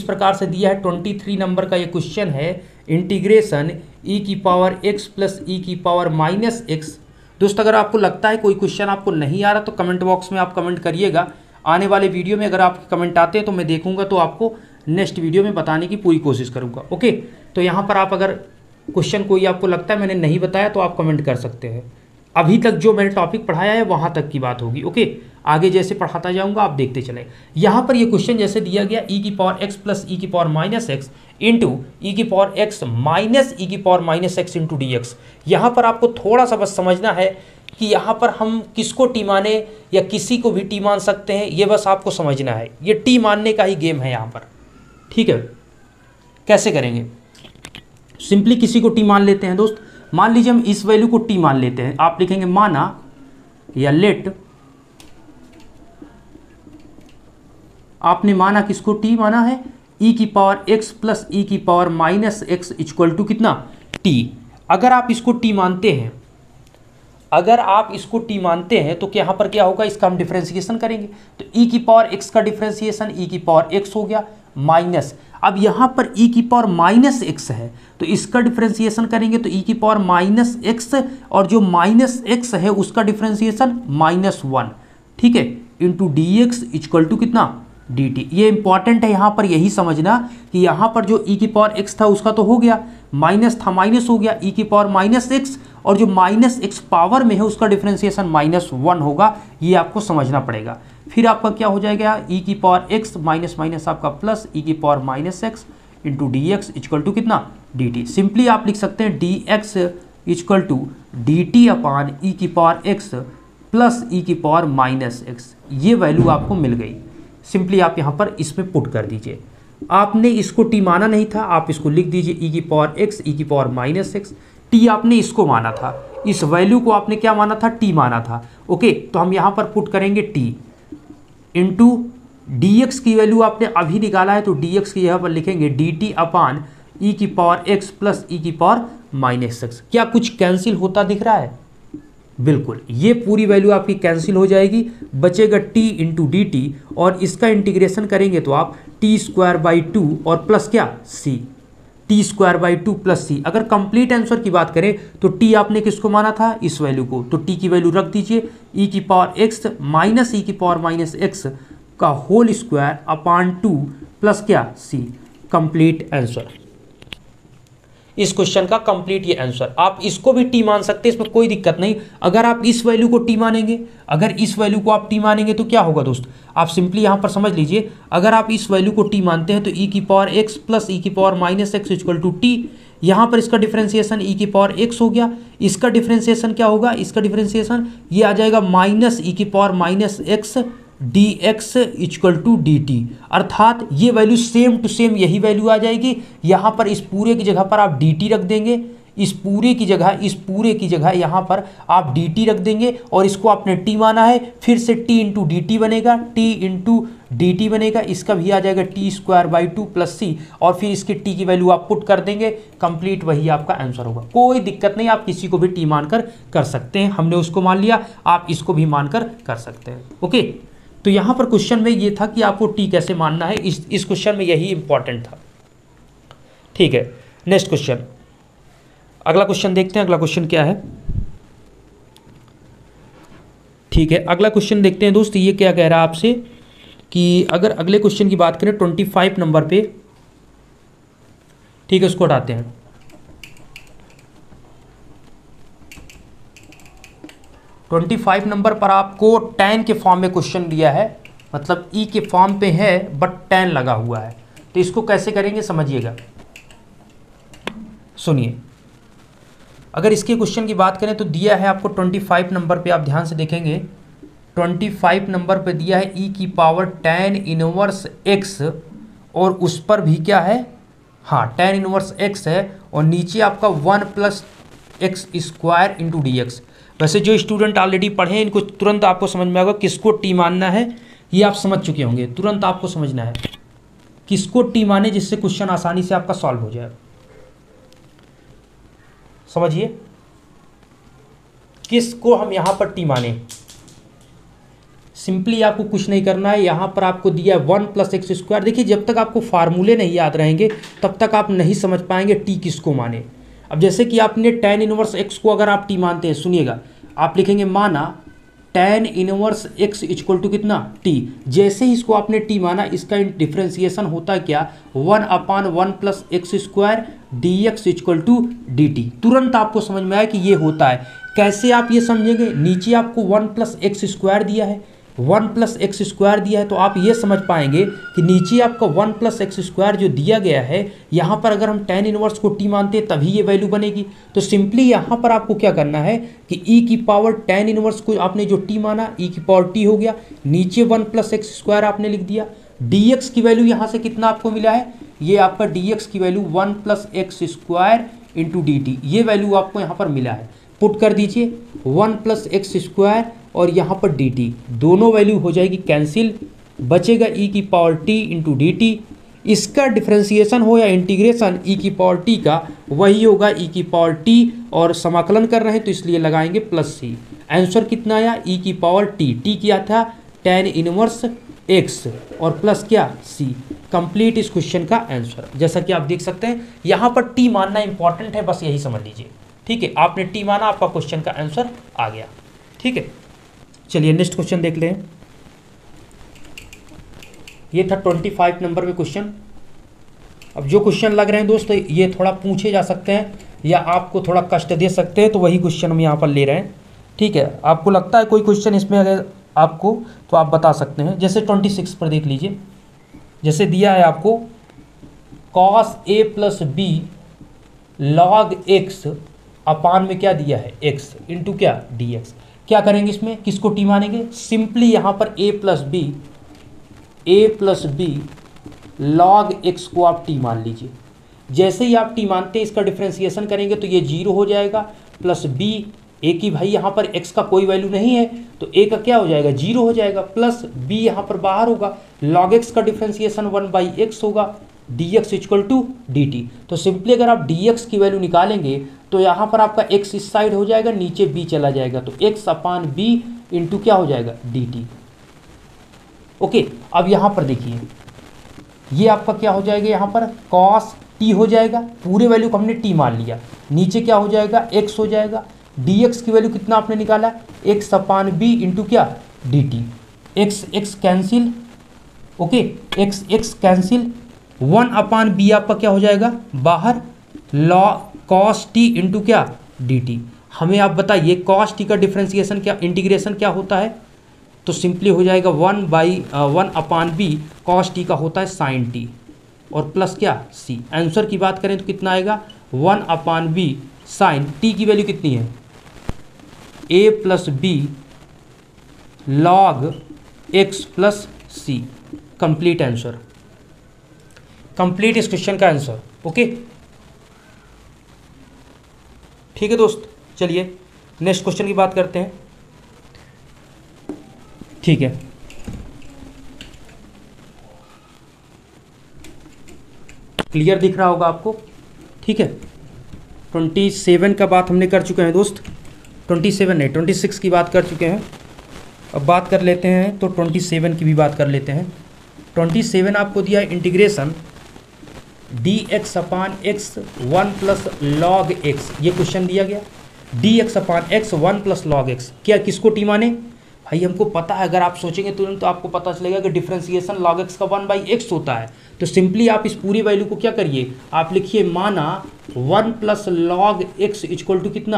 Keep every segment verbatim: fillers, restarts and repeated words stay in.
इस प्रकार से दिया है ट्वेंटी थ्री नंबर का ये क्वेश्चन है, इंटीग्रेशन ई की पावर एक्स प्लस ई की पावर माइनस एक्स। दोस्तों अगर आपको लगता है कोई क्वेश्चन आपको नहीं आ रहा तो कमेंट बॉक्स में आप कमेंट करिएगा। आने वाले वीडियो में अगर आपके कमेंट आते हैं तो मैं देखूंगा, तो आपको नेक्स्ट वीडियो में बताने की पूरी कोशिश करूंगा। ओके, तो यहाँ पर आप अगर क्वेश्चन कोई आपको लगता है मैंने नहीं बताया तो आप कमेंट कर सकते हैं। अभी तक जो मैंने टॉपिक पढ़ाया है वहाँ तक की बात होगी। ओके, आगे जैसे पढ़ाता जाऊंगा आप देखते चलें। यहाँ पर ये क्वेश्चन जैसे दिया गया ई की पावर एक्स प्लस ई की power minus x into e की पावर एक्स माइनस ई की power minus x into d x. यहाँ पर आपको थोड़ा सा बस समझना है कि यहाँ पर हम किसको टी माने या किसी को भी टी मान सकते हैं, ये बस आपको समझना है। ये टी मानने का ही गेम है यहाँ पर, ठीक है। कैसे करेंगे, सिंपली किसी को टी मान लेते हैं दोस्त। मान लीजिए हम इस वैल्यू को टी मान लेते हैं, आप लिखेंगे माना या लेट। आपने माना किसको टी माना है, ई की पावर एक्स प्लस ई की power minus x equal to कितना टी। अगर आप इसको टी मानते हैं अगर आप इसको टी मानते हैं तो यहाँ पर क्या होगा, इसका हम डिफरेंशिएशन करेंगे तो ई की पावर एक्स का डिफरेंशिएशन ई की पावर एक्स हो गया माइनस। अब यहाँ पर ई की पावर माइनस एक्स है तो इसका डिफरेंशिएशन करेंगे तो ई की पावर माइनस एक्स और जो माइनस एक्स है उसका डिफरेंशिएशन माइनस वन, ठीक है, into d x equal to कितना डी टी। ये इंपॉर्टेंट है यहाँ पर यही समझना कि यहाँ पर जो ई की पावर एक्स था उसका तो हो गया, माइनस था माइनस हो गया, ई की पावर माइनस एक्स और जो माइनस एक्स पावर में है उसका डिफरेंशिएशन माइनस वन होगा, ये आपको समझना पड़ेगा। फिर आपका क्या हो जाएगा, ई की पावर एक्स माइनस माइनस आपका प्लस ई की power minus x into d x equal to कितना डी टी। सिंपली आप लिख सकते हैं d x equal to d t upon e की पावर एक्स प्लस ई की पावर माइनस एक्स। ये वैल्यू आपको मिल गई। सिंपली आप यहाँ पर इसमें पुट कर दीजिए। आपने इसको टी माना नहीं था, आप इसको लिख दीजिए ई की पावर एक्स ई की पावर माइनस एक्स। टी आपने इसको माना था, इस वैल्यू को आपने क्या माना था, टी माना था। ओके, तो हम यहाँ पर पुट करेंगे टी इंटू डी एक्स की वैल्यू आपने अभी निकाला है तो डी एक्स की यहाँ पर लिखेंगे डी टी अपान ई की पावर एक्स प्लस ई की पावर माइनस एक्स। क्या कुछ कैंसिल होता दिख रहा है, बिल्कुल, ये पूरी वैल्यू आपकी कैंसिल हो जाएगी, बचेगा टी इंटू डी टी और इसका इंटीग्रेशन करेंगे तो आप टी स्क्वायर बाई टू और प्लस क्या c, t square by two plus c. अगर कंप्लीट आंसर की बात करें तो टी आपने किसको माना था, इस वैल्यू को, तो टी की वैल्यू रख दीजिए ई की पावर एक्स माइनस ई की पावर माइनस एक्स का whole square upon two plus क्या सी। कंप्लीट आंसर, इस क्वेश्चन का कंप्लीट ये आंसर। आप इसको भी टी मान सकते हैं, इसमें कोई दिक्कत नहीं। अगर आप इस वैल्यू को टी मानेंगे अगर इस वैल्यू को आप टी मानेंगे तो क्या होगा दोस्त, आप सिंपली यहां पर समझ लीजिए। अगर आप इस वैल्यू को टी मानते हैं तो ई की पावर एक्स प्लस ई की power minus x equal to t. यहां पर इसका डिफरेंशिएशन ई की पावर एक्स हो गया, इसका डिफरेंशिएशन क्या होगा, इसका डिफरेंशिएशन ये आ जाएगा माइनस ई की power minus x d x equal to d t. अर्थात ये वैल्यू सेम टू सेम यही वैल्यू आ जाएगी। यहाँ पर इस पूरे की जगह पर आप डी टी रख देंगे, इस पूरे की जगह इस पूरे की जगह यहाँ पर आप डी टी रख देंगे और इसको आपने टी माना है, फिर से टी इंटू डी टी बनेगा, टी इंटू डी टी बनेगा, इसका भी आ जाएगा t square by two plus c और फिर इसके टी की वैल्यू आप पुट कर देंगे। कंप्लीट वही आपका आंसर होगा, कोई दिक्कत नहीं, आप किसी को भी टी मानकर कर सकते हैं। हमने उसको मान लिया, आप इसको भी मानकर कर सकते हैं। ओके, तो यहाँ पर क्वेश्चन में ये था कि आपको टी कैसे मानना है, इस इस क्वेश्चन में यही इंपॉर्टेंट था, ठीक है। नेक्स्ट क्वेश्चन, अगला क्वेश्चन देखते हैं। अगला क्वेश्चन क्या है, ठीक है, अगला क्वेश्चन देखते हैं दोस्त। ये क्या कह रहा है आपसे कि अगर अगले क्वेश्चन की बात करें ट्वेंटी फाइव नंबर पे, ठीक है, उसको हटाते हैं। ट्वेंटी फाइव नंबर पर आपको टेन के फॉर्म में क्वेश्चन दिया है, मतलब ई के फॉर्म पे है बट टेन लगा हुआ है, तो इसको कैसे करेंगे समझिएगा, सुनिए। अगर इसके क्वेश्चन की बात करें तो दिया है आपको ट्वेंटी फाइव नंबर पे, आप ध्यान से देखेंगे ट्वेंटी फाइव नंबर पे दिया है ई की पावर टेन इनवर्स एक्स और उस पर भी क्या है, हाँ टेन इनवर्स एक्स है और नीचे आपका one plus x square into d x. वैसे जो स्टूडेंट ऑलरेडी पढ़े हैं इनको तुरंत आपको समझ में आएगा किसको टी मानना है, ये आप समझ चुके होंगे। तुरंत आपको समझना है किसको टी माने, जिससे क्वेश्चन आसानी से आपका सॉल्व हो जाए। समझिए किसको हम यहां पर टी माने, सिंपली आपको कुछ नहीं करना है, यहाँ पर आपको दिया है वन प्लस एक्स स्क्वायर। देखिए जब तक आपको फार्मूले नहीं याद रहेंगे तब तक आप नहीं समझ पाएंगे टी किसको माने। अब जैसे कि आपने टेन इनवर्स एक्स को अगर आप टी मानते हैं, सुनिएगा, आप लिखेंगे माना tan inverse x equal to कितना टी। जैसे ही इसको आपने टी माना, इसका डिफ्रेंसिएशन होता है क्या, one upon one plus x square d x equal to d t. तुरंत आपको समझ में आया कि ये होता है। कैसे आप ये समझेंगे, नीचे आपको वन प्लस एक्स स्क्वायर दिया है, वन प्लस एक्स स्क्वायर दिया है, तो आप ये समझ पाएंगे कि नीचे आपका वन प्लस एक्स स्क्वायर जो दिया गया है, यहाँ पर अगर हम टेन इनवर्स को टी मानते हैं तभी ये वैल्यू बनेगी। तो सिंपली यहाँ पर आपको क्या करना है कि ई की पावर टेन इनवर्स को आपने जो टी माना, ई की पावर टी हो गया, नीचे वन प्लस एक्स स्क्वायर आपने लिख दिया। डी एक्स की वैल्यू यहाँ से कितना आपको मिला है, ये आपका डी एक्स की value one plus x square into d t, ये वैल्यू आपको यहाँ पर मिला है। पुट कर दीजिए वन प्लस एक्स स्क्वायर और यहाँ पर डी टी, दोनों वैल्यू हो जाएगी कैंसिल, बचेगा ई की power t into d t. इसका डिफ्रेंसिएशन हो या इंटीग्रेशन ई की पावर टी का, वही होगा ई की पावर टी, और समाकलन कर रहे हैं तो इसलिए लगाएंगे प्लस सी। आंसर कितना आया, ई की पावर टी, टी क्या था टेन इनवर्स एक्स और प्लस क्या सी। कंप्लीट इस क्वेश्चन का आंसर। जैसा कि आप देख सकते हैं यहाँ पर टी मानना इंपॉर्टेंट है, बस यही समझ लीजिए, ठीक है। आपने टी माना, आपका क्वेश्चन का आंसर आ गया, ठीक है। चलिए नेक्स्ट क्वेश्चन देख लें। ये था पच्चीस नंबर में क्वेश्चन। अब जो क्वेश्चन लग रहे हैं दोस्तों ये थोड़ा पूछे जा सकते हैं या आपको थोड़ा कष्ट दे सकते हैं, तो वही क्वेश्चन हम यहाँ पर ले रहे हैं, ठीक है। आपको लगता है कोई क्वेश्चन इसमें अगर आपको, तो आप बता सकते हैं। जैसे छब्बीस पर देख लीजिए, जैसे दिया है आपको cos a plus b log x upon में क्या दिया है एक्स इंटू क्या डी एक्स। क्या करेंगे इसमें, किसको टी मानेंगे, सिंपली यहाँ पर a plus b a plus b log x को आप टी मान लीजिए। जैसे ही आप टी मानते हैं इसका डिफ्रेंसिएशन करेंगे तो ये जीरो हो जाएगा, प्लस बी, ए की भाई यहाँ पर x का कोई वैल्यू नहीं है तो a का क्या हो जाएगा जीरो हो जाएगा, प्लस b यहाँ पर बाहर होगा, लॉग x का डिफ्रेंसिएशन वन बाई एक्स होगा, d x equal to d t. तो सिंपली अगर आप dx की वैल्यू निकालेंगे तो यहाँ पर आपका x इस साइड हो जाएगा, नीचे b चला जाएगा, तो x अपान b इंटू क्या हो जाएगा dt। ओके, अब यहाँ पर देखिए ये आपका क्या हो जाएगा, यहाँ पर cos t हो जाएगा, पूरे वैल्यू को हमने t मान लिया, नीचे क्या हो जाएगा x हो जाएगा, dx की वैल्यू कितना आपने निकाला x अपान b इंटू क्या dt, x x कैंसिल, ओके x x कैंसिल, वन अपान बी आपका क्या हो जाएगा बाहर, लॉ कॉस टी इंटू क्या डी टी। हमें आप बताइए कॉस टी का डिफ्रेंसिएशन क्या, इंटीग्रेशन क्या होता है, तो सिंपली हो जाएगा one by one upon b, cos t का होता है साइन टी और प्लस क्या सी। आंसर की बात करें तो कितना आएगा one upon b sine t की वैल्यू कितनी है a plus b log x plus c. Complete answer, complete इस क्वेश्चन का आंसर। ओके ठीक है दोस्त, चलिए नेक्स्ट क्वेश्चन की बात करते हैं, ठीक है। क्लियर दिख रहा होगा आपको, ठीक है। ट्वेंटी सेवन का बात हमने कर चुके हैं दोस्त, ट्वेंटी सेवन नहीं ट्वेंटी सिक्स की बात कर चुके हैं। अब बात कर लेते हैं तो ट्वेंटी सेवन की भी बात कर लेते हैं। ट्वेंटी सेवन आपको दिया है integration d x upon x one plus log x, ये क्वेश्चन दिया गया d x upon x one plus log x. क्या किसको टी माने, भाई हमको पता है, अगर आप सोचेंगे तुरंत तो आपको पता चलेगा कि डिफरेंशिएशन लॉग एक्स का वन बाई एक्स होता है। तो सिंपली आप इस पूरी वैल्यू को क्या करिए, आप लिखिए माना one plus log x equal to कितना,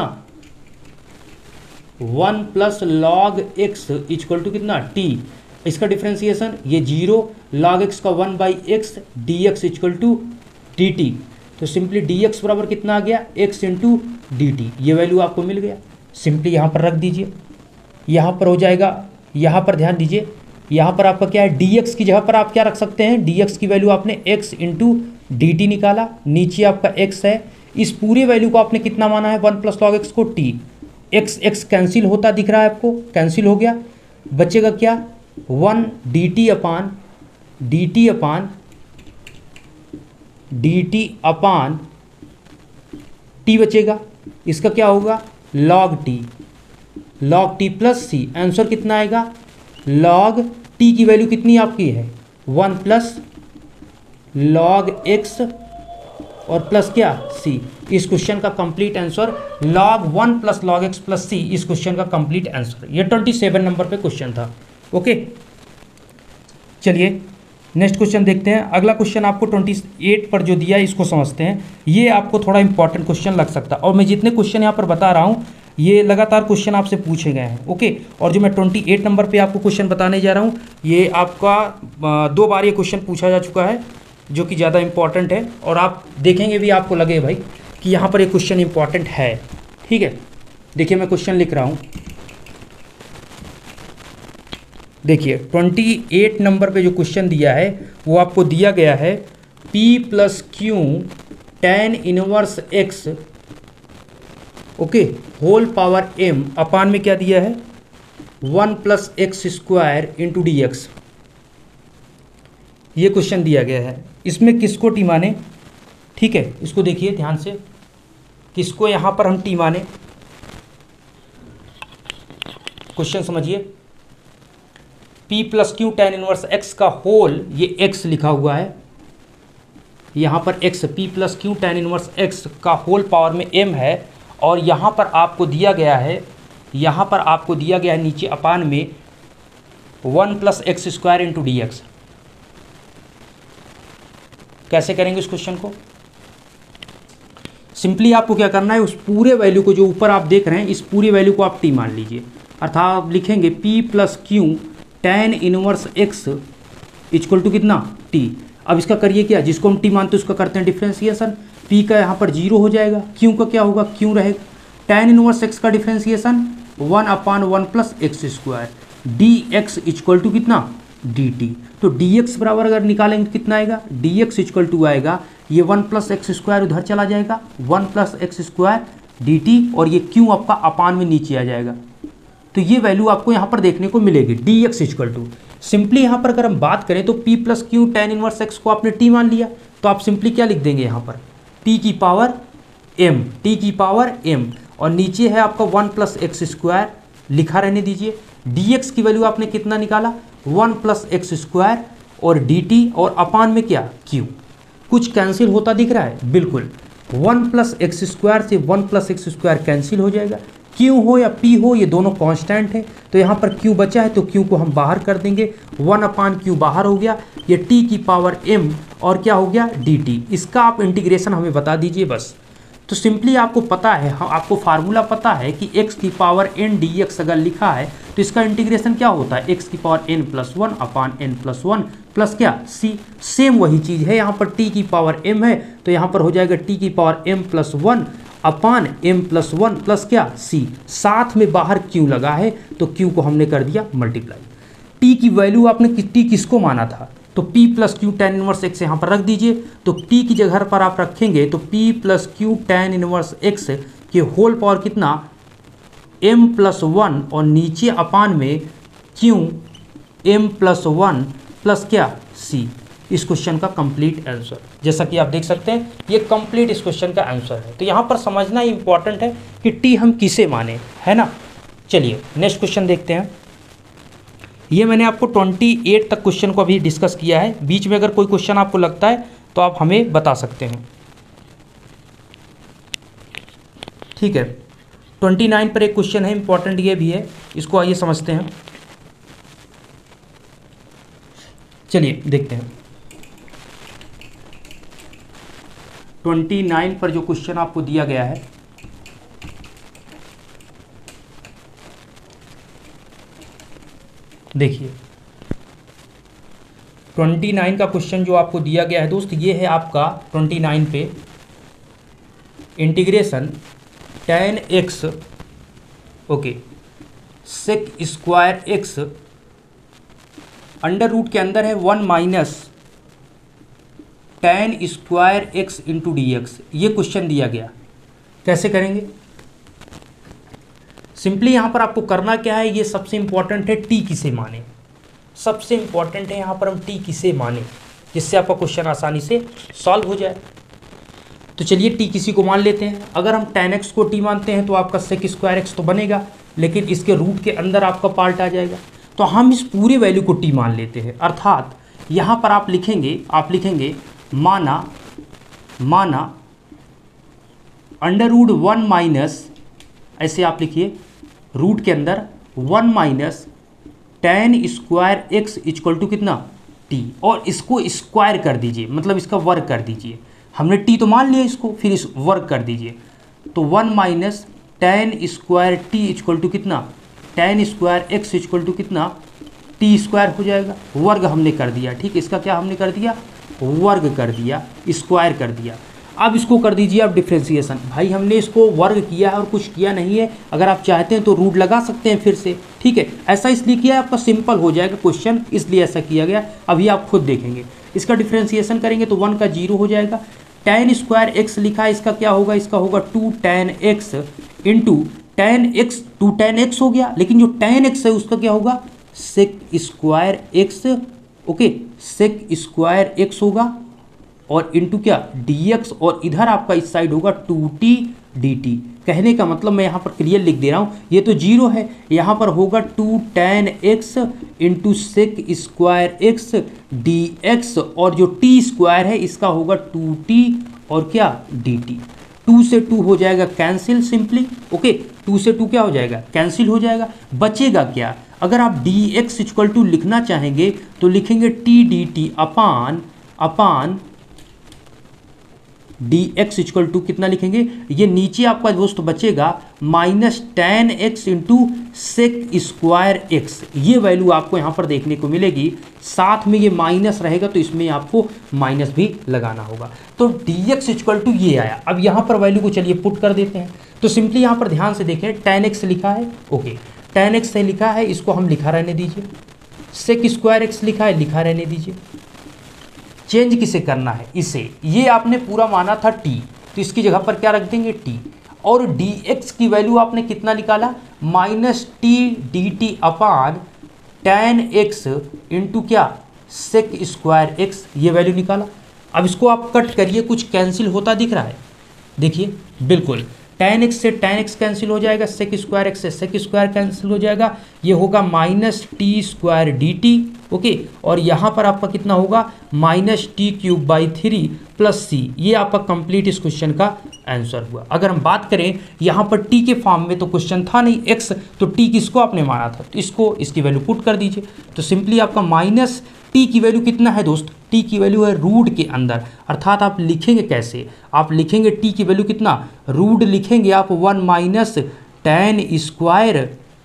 one plus log x equal to कितना टी। इसका डिफरेंशिएशन ये जीरो, लॉग एक्स का one by x d x equal to d t. तो सिंपली डी एक्स बराबर कितना आ गया एक्स इंटू डी टी, ये वैल्यू आपको मिल गया। सिंपली यहाँ पर रख दीजिए, यहाँ पर हो जाएगा, यहाँ पर ध्यान दीजिए, यहाँ पर आपका क्या है डी एक्स की जगह पर आप क्या रख सकते हैं, डी एक्स की वैल्यू आपने एक्स इंटू डी टी निकाला, नीचे आपका एक्स है, इस पूरे वैल्यू को आपने कितना माना है वन प्लस लॉग एक्स को टी। एक्स एक्स कैंसिल होता दिख रहा है आपको, कैंसिल हो गया, बचेगा क्या वन डी टी अपान डी टी अपान डी टी अपान टी बचेगा, इसका क्या होगा log T, log T plus सी। आंसर कितना आएगा लॉग टी की वैल्यू कितनी आपकी है वन प्लस लॉग एक्स और प्लस क्या सी। इस क्वेश्चन का complete answer log one plus log x plus c, इस क्वेश्चन का कंप्लीट आंसर। ये ट्वेंटी सेवन नंबर पे क्वेश्चन था। ओके चलिए नेक्स्ट क्वेश्चन देखते हैं। अगला क्वेश्चन आपको ट्वेंटी एट पर जो दिया है इसको समझते हैं। ये आपको थोड़ा इंपॉर्टेंट क्वेश्चन लग सकता है, और मैं जितने क्वेश्चन यहाँ पर बता रहा हूँ ये लगातार क्वेश्चन आपसे पूछे गए हैं। ओके, और जो मैं ट्वेंटी एट नंबर पे आपको क्वेश्चन बताने जा रहा हूँ ये आपका दो बार ये क्वेश्चन पूछा जा चुका है, जो कि ज़्यादा इंपॉर्टेंट है, और आप देखेंगे भी आपको लगे भाई कि यहाँ पर एक क्वेश्चन इंपॉर्टेंट है। ठीक है, देखिए मैं क्वेश्चन लिख रहा हूँ। देखिए ट्वेंटी एट नंबर पे जो क्वेश्चन दिया है वो आपको दिया गया है P plus Q tan inverse x, okay, whole power m upon में क्या दिया है one plus x square into d x. ये क्वेश्चन दिया गया है। इसमें किसको टी माने? ठीक है, इसको देखिए ध्यान से, किसको यहाँ पर हम टी माने, क्वेश्चन समझिए। P plus Q tan inverse x का होल, ये x लिखा हुआ है यहाँ पर, x P plus Q tan inverse x का होल पावर में m है, और यहाँ पर आपको दिया गया है, यहाँ पर आपको दिया गया है नीचे अपान में one plus x square into d x. कैसे करेंगे इस क्वेश्चन को? सिंपली आपको क्या करना है, उस पूरे वैल्यू को जो ऊपर आप देख रहे हैं इस पूरी वैल्यू को आप टी मान लीजिए, अर्थात आप लिखेंगे P plus Q tan inverse x equal to कितना टी। अब इसका करिए क्या, जिसको हम टी मानते हैं उसका करते हैं डिफ्रेंसिएशन। P का यहाँ पर जीरो हो जाएगा, Q का क्या होगा, Q रहेगा, टेन इनवर्स एक्स का differentiation one upon one plus x square, d x equal to कितना डी टी। तो डी एक्स बराबर अगर निकालेंगे कितना आएगा, डी एक्स इक्वल टू आएगा, ये वन प्लस एक्स स्क्वायर उधर चला जाएगा, one plus x square d t, और ये Q आपका अपान में नीचे आ जाएगा। तो ये वैल्यू आपको यहाँ पर देखने को मिलेगी, d x equal to. Simply यहाँ पर अगर हम बात करें तो P plus Q tan inverse x को आपने टी मान लिया, तो आप सिंपली क्या लिख देंगे यहाँ पर t की पावर m, t की पावर m, और नीचे है आपका वन प्लस एक्स स्क्वायर, लिखा रहने दीजिए। dx की वैल्यू आपने कितना निकाला, वन प्लस एक्स स्क्वायर और dt, और अपान में क्या q। कुछ कैंसिल होता दिख रहा है, बिल्कुल, वन प्लस एक्स स्क्वायर से one plus x square cancel हो जाएगा, q हो या p हो ये दोनों कांस्टेंट है, तो यहाँ पर q बचा है तो q को हम बाहर कर देंगे, वन अपान q बाहर हो गया, ये t की पावर m और क्या हो गया dt। इसका आप इंटीग्रेशन हमें बता दीजिए बस। तो सिंपली आपको पता है, हाँ आपको फार्मूला पता है कि x की पावर n डी एक्स अगर लिखा है तो इसका इंटीग्रेशन क्या होता है, x की power n plus one upon n plus one plus क्या c। सेम वही चीज़ है, यहाँ पर t की पावर m है तो यहाँ पर हो जाएगा t की power m plus one upon m plus one plus क्या c, साथ में बाहर q लगा है तो q को हमने कर दिया मल्टीप्लाई। t की वैल्यू आपने t किसको माना था, तो P plus Q tan inverse x यहाँ पर रख दीजिए, तो T की जगह पर आप रखेंगे तो P plus Q tan inverse x के होल पावर कितना m प्लस वन, और नीचे अपान में Q m plus one plus क्या c। इस क्वेश्चन का कंप्लीट आंसर, जैसा कि आप देख सकते हैं ये कंप्लीट इस क्वेश्चन का आंसर है। तो यहाँ पर समझना इंपॉर्टेंट है कि T हम किसे माने, है ना। चलिए नेक्स्ट क्वेश्चन देखते हैं। ये मैंने आपको अट्ठाईस तक क्वेश्चन को अभी डिस्कस किया है, बीच में अगर कोई क्वेश्चन आपको लगता है तो आप हमें बता सकते हैं। ठीक है, उनतीस पर एक क्वेश्चन है इंपॉर्टेंट, ये भी है, इसको आइए समझते हैं। चलिए देखते हैं उनतीस पर जो क्वेश्चन आपको दिया गया है, देखिए उनतीस का क्वेश्चन जो आपको दिया गया है दोस्त, ये है आपका उनतीस पे integration tan x, okay, sec square x under root के अंदर है one minus tan square x into d x. ये क्वेश्चन दिया गया, कैसे करेंगे? सिंपली यहाँ पर आपको करना क्या है, ये सबसे इंपॉर्टेंट है, टी किसे माने, सबसे इंपॉर्टेंट है यहाँ पर हम टी किसे माने, जिससे आपका क्वेश्चन आसानी से सॉल्व हो जाए। तो चलिए टी किसी को मान लेते हैं। अगर हम टेन एक्स को टी मानते हैं तो आपका सेक स्क्वायर एक्स तो बनेगा, लेकिन इसके रूट के अंदर आपका पार्ट आ जाएगा। तो हम इस पूरे वैल्यू को टी मान लेते हैं। अर्थात यहाँ पर आप लिखेंगे आप लिखेंगे माना माना अंडर रूट वन माइनस, ऐसे आप लिखिए रूट के अंदर one minus tan square x equal to कितना टी, और इसको स्क्वायर कर दीजिए, मतलब इसका वर्ग कर दीजिए। हमने टी तो मान लिया इसको, फिर इस वर्ग कर दीजिए। तो one minus tan square t equal to कितना, tan square x equal to कितना टी स्क्वायर हो जाएगा। वर्ग हमने कर दिया, ठीक, इसका क्या हमने कर दिया, वर्ग कर दिया, स्क्वायर कर दिया। अब इसको कर दीजिए आप डिफ्रेंसिएशन। भाई हमने इसको वर्ग किया है और कुछ किया नहीं है, अगर आप चाहते हैं तो रूट लगा सकते हैं फिर से, ठीक है। ऐसा इसलिए किया है आपका सिंपल हो जाएगा क्वेश्चन, इसलिए ऐसा किया गया। अभी आप खुद देखेंगे, इसका डिफ्रेंसिएशन करेंगे तो वन का जीरो हो जाएगा। टेन स्क्वायर एक्स लिखा है, इसका क्या होगा, इसका होगा two tan x into tan x, two tan x हो गया, लेकिन जो टेन एक्स है उसका क्या होगा, sec square x, okay, sec square x होगा और इंटू क्या डी एक्स, और इधर आपका इस साइड होगा टू टी डी टी। कहने का मतलब मैं यहाँ पर क्लियर लिख दे रहा हूँ, ये तो जीरो है, यहाँ पर होगा two tan x into sec square x d x, और जो टी स्क्वायर है इसका होगा टू टी और क्या डी टी। टू से टू हो जाएगा कैंसिल सिंपली, ओके, टू से टू क्या हो जाएगा, कैंसिल हो जाएगा। बचेगा क्या, अगर आप डी एक्स इक्वल टू लिखना चाहेंगे तो लिखेंगे t d t upon upon d x equal to कितना लिखेंगे, ये नीचे आपका दोस्त बचेगा minus tan x into sec square x. ये वैल्यू आपको यहाँ पर देखने को मिलेगी, साथ में ये माइनस रहेगा तो इसमें आपको माइनस भी लगाना होगा। तो डी एक्स इक्वल टू ये आया। अब यहाँ पर वैल्यू को चलिए पुट कर देते हैं। तो सिंपली यहाँ पर ध्यान से देखें, टेन एक्स लिखा है, ओके, टेन एक्स से लिखा है, इसको हम लिखा रहने दीजिए। सेक स्क्वायर एक्स लिखा है, लिखा रहने दीजिए। चेंज किसे करना है, इसे, ये आपने पूरा माना था टी, तो इसकी जगह पर क्या रख देंगे टी, और डी एक्स की वैल्यू आपने कितना निकाला, minus t d t upon tan x into क्या सेक स्क्वायर एक्स, ये वैल्यू निकाला। अब इसको आप कट करिए, कुछ कैंसिल होता दिख रहा है, देखिए बिल्कुल, टेन एक्स से टेन एक्स कैंसिल हो जाएगा, सेक स्क्वायर एक्स से सेक स्क्वायर कैंसिल हो जाएगा, ये होगा minus t square d t, okay, और यहाँ पर आपका कितना होगा minus t cube by three plus c. ये आपका कंप्लीट इस क्वेश्चन का आंसर हुआ। अगर हम बात करें यहाँ पर टी के फॉर्म में तो क्वेश्चन था नहीं एक्स, तो टी किसको आपने माना था, तो इसको इसकी वैल्यू पुट कर दीजिए। तो सिंपली आपका माइनस टी की वैल्यू कितना है दोस्त, टी की वैल्यू है रूट के अंदर, अर्थात आप लिखेंगे कैसे, आप लिखेंगे टी की वैल्यू कितना, रूट लिखेंगे आप one minus tan square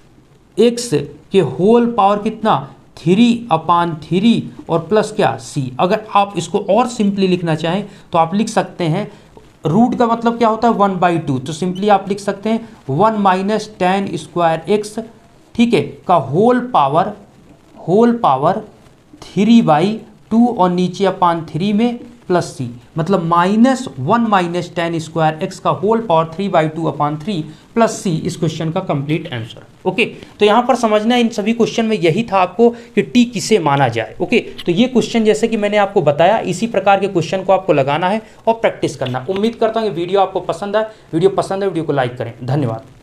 x के होल पावर कितना थ्री अपान थ्री और प्लस क्या सी। अगर आप इसको और सिंपली लिखना चाहें तो आप लिख सकते हैं, रूट का मतलब क्या होता है वन बाई टू, तो सिंपली आप लिख सकते हैं one minus tan square x, ठीक है, का whole power whole power three by two और नीचे अपान थ्री में प्लस सी, मतलब minus one minus tan square x का whole power three by two upon three plus c इस question का कंप्लीट आंसर। ओके, तो यहाँ पर समझना इन सभी क्वेश्चन में यही था आपको कि टी किसे माना जाए। ओके, तो ये क्वेश्चन जैसे कि मैंने आपको बताया, इसी प्रकार के क्वेश्चन को आपको लगाना है और प्रैक्टिस करना। उम्मीद करता हूँ कि वीडियो आपको पसंद आए। वीडियो पसंद है वीडियो को लाइक करें। धन्यवाद।